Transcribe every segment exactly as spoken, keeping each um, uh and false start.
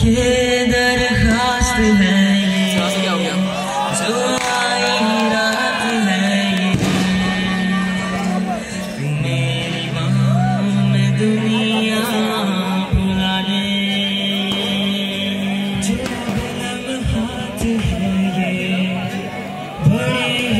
ये दरखास्त है ये क्या हो गया? जो आई रात है ये मेरी बाहों में दुनिया बुला ले जो लम्हात है ये बड़ी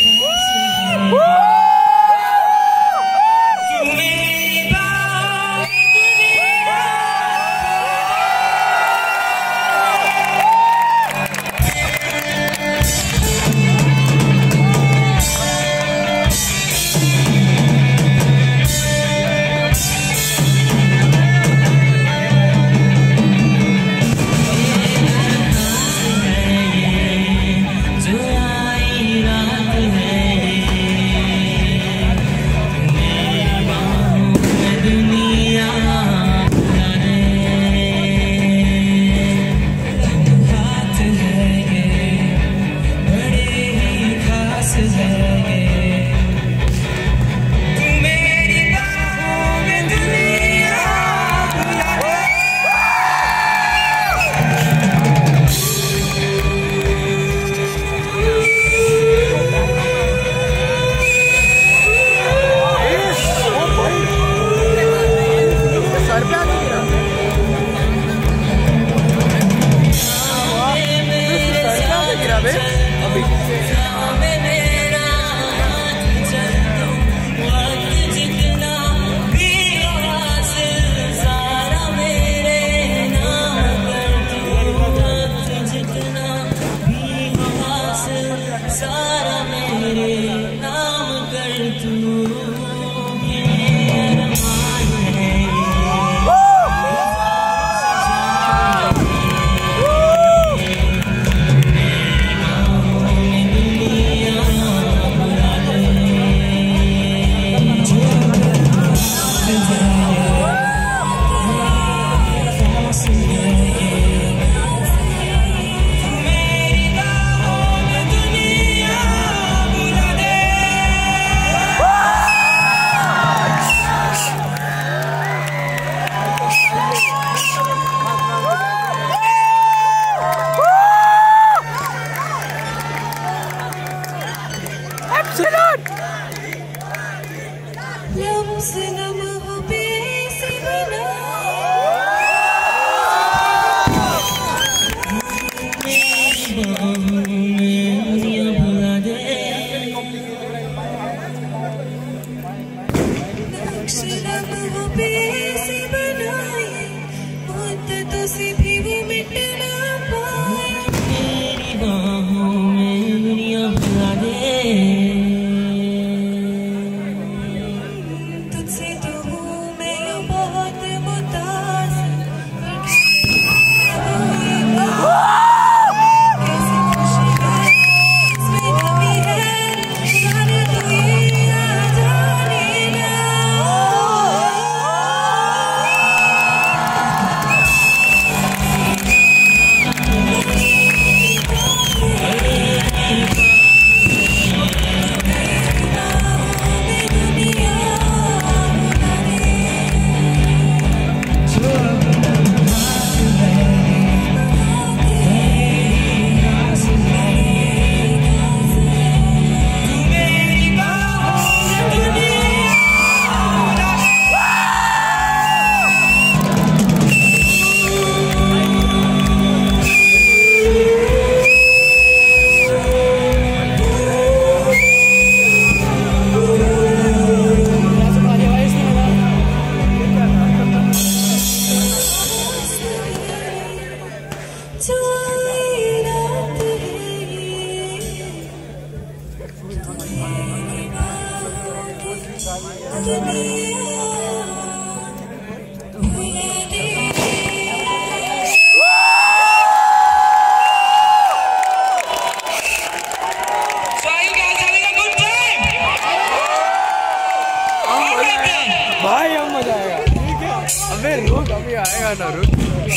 भाई अब मजा आएगा। ठीक है अबे रुक अभी आएगा ना रुक।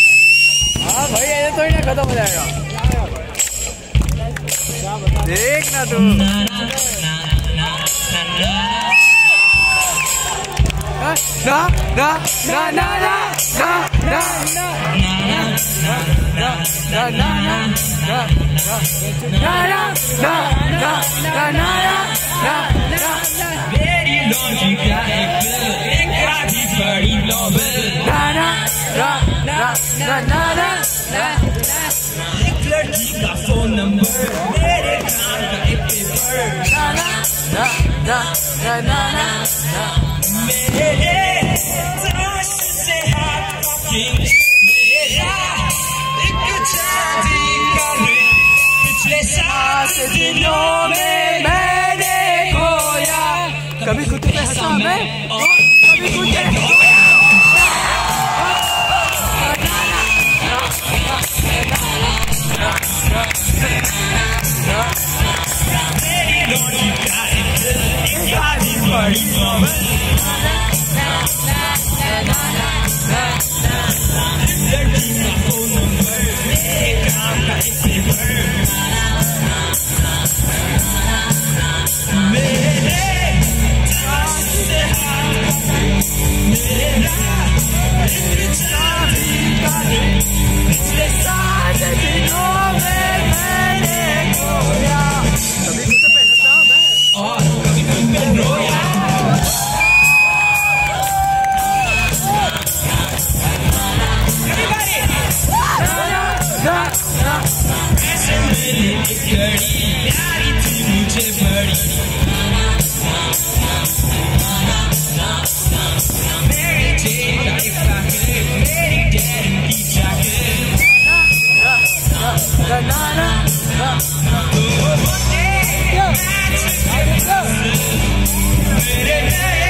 हाँ भाई ऐसे थोड़ी ना खत्म हो जाएगा। देख ना तू ना ना ना ना ना ना ना मेरी लॉन्ड्री का एक एक आधी बड़ी नॉवेल एक लड़की का फोन नंबर मेरे काम का एक पेपर मेरे तलाश से हाथ पकिंग मेरा एक चांदी का रिंग पिछले सात दिनों में मैंने खोया कभी खुद पे हंसा मैं और कभी खुद पे रोया मेरी लॉन्ड्री का एक एक आधी बड़ी नॉवेल लड़की का फोन नंबर मेरे काम का एक पेपर मेरे तलाश से हाथ मेरा एक चांदी का रिंग पिछले सात दिनों में मैंने खोया कभी खुद पे हंसा मैं और कभी खुद पे रोया ऐसे मिली एक घड़ी प्यारी थी मुझे बड़ी मेरी जेब का एक पैकेट मेरी डैडी की जैकेट तो मुझे मेरे नए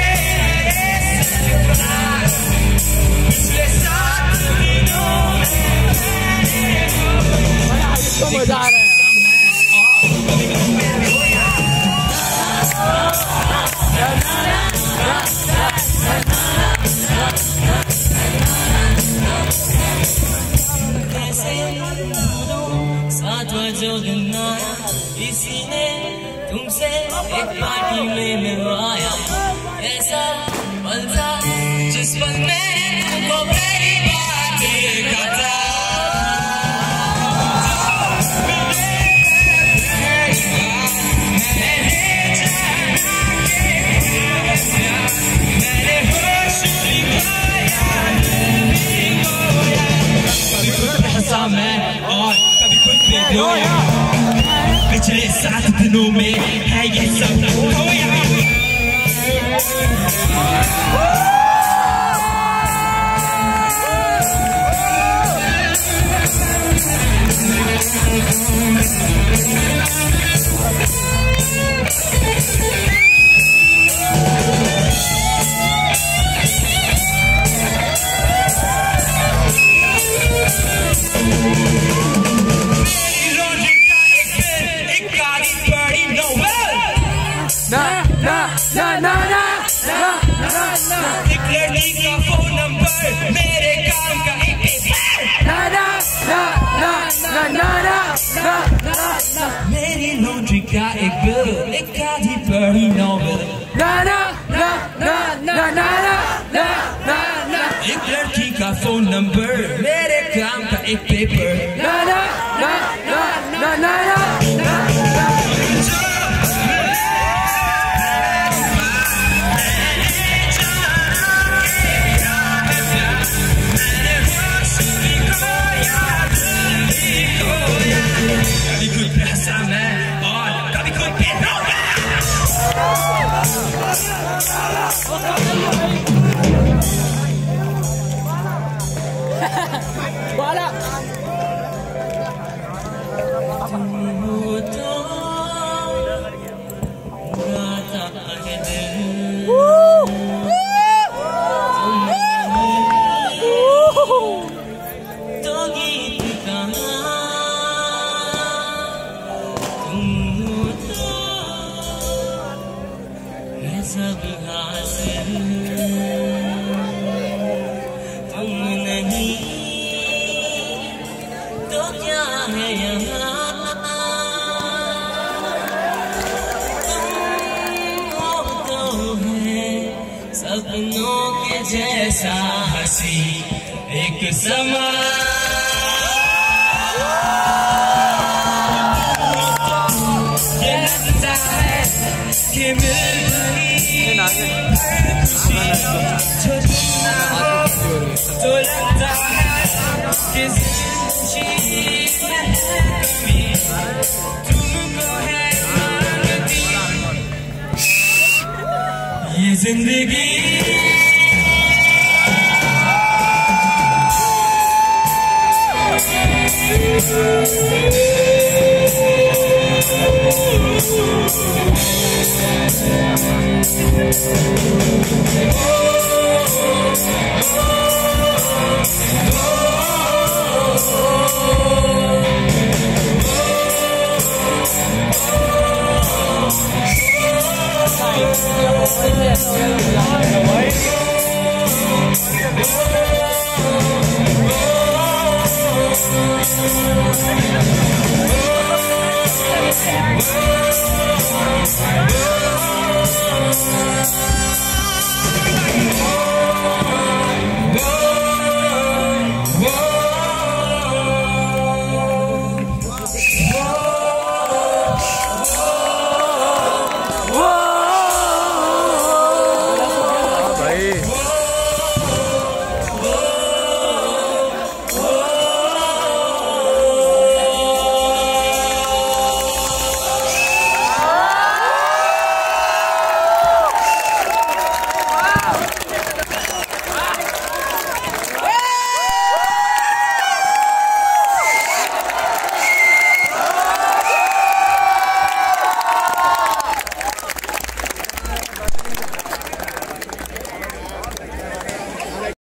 पिछले सात दिनों में तो मजा आ रहा है साथ जो दिन आया इसी ने तुमसे एक पार्टी में मिलवाया ऐसा पल था जिस पल में तुमको पहली बार देखा था मैंने होश भी खोया कभी खुद पे हंसा मैं और कभी खुद पे रोया पिछले सात दिनों में है ये सब खोया ना ना ना ना ना एक लड़की का फोन नंबर मेरे काम का एक पेपर ना ना ना ना ना ना ना मेरी लॉन्ड्री का एक बिल एक आधी बड़ी नॉवेल ना ना ना ना ना ना ना ना एक लड़की का फोन नंबर मेरे काम का एक पेपर ना ना ना ना ना ना ना कभी खुद पे हंसा मैं और कभी खुद पे रोया वाला सब हासिल तुम नहीं तो क्या है यहाँ तुम हो तो है सपनों के जैसा हंसी एक समा ये मिल गई जो तुम ना हो तो लगता है कि जिंदगी में कभी तुमको है मांगती ये जिंदगी